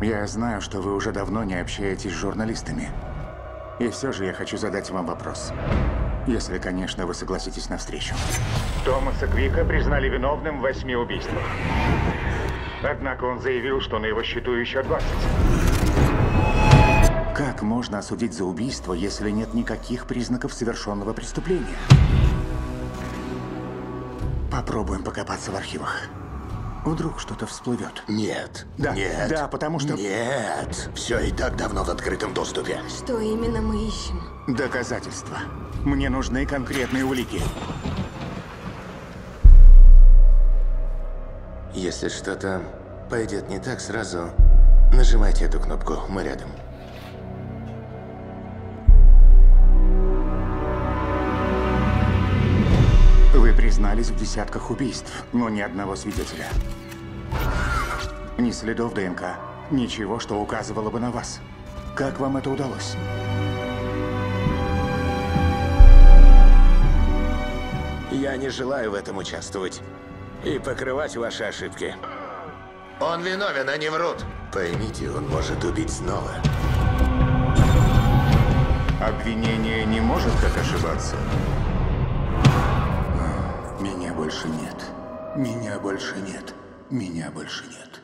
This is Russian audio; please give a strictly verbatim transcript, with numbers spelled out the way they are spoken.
Я знаю, что вы уже давно не общаетесь с журналистами. И все же я хочу задать вам вопрос. Если, конечно, вы согласитесь на встречу. Томаса Квика признали виновным в восьми убийствах. Однако он заявил, что на его счету еще двадцать. Как можно осудить за убийство, если нет никаких признаков совершенного преступления? Попробуем покопаться в архивах. Вдруг что-то всплывет. Нет. Да, Нет. да, потому что... Нет. Все и так давно в открытом доступе. Что именно мы ищем? Доказательства. Мне нужны конкретные улики. Если что-то пойдет не так, сразу нажимайте эту кнопку. Мы рядом. Вы признались в десятках убийств, но ни одного свидетеля. Ни следов ДНК, ничего, что указывало бы на вас. Как вам это удалось? Я не желаю в этом участвовать и покрывать ваши ошибки. Он виновен, они врут. Поймите, он может убить снова. Обвинение не может так ошибаться. Меня больше нет. Меня больше нет. Меня больше нет.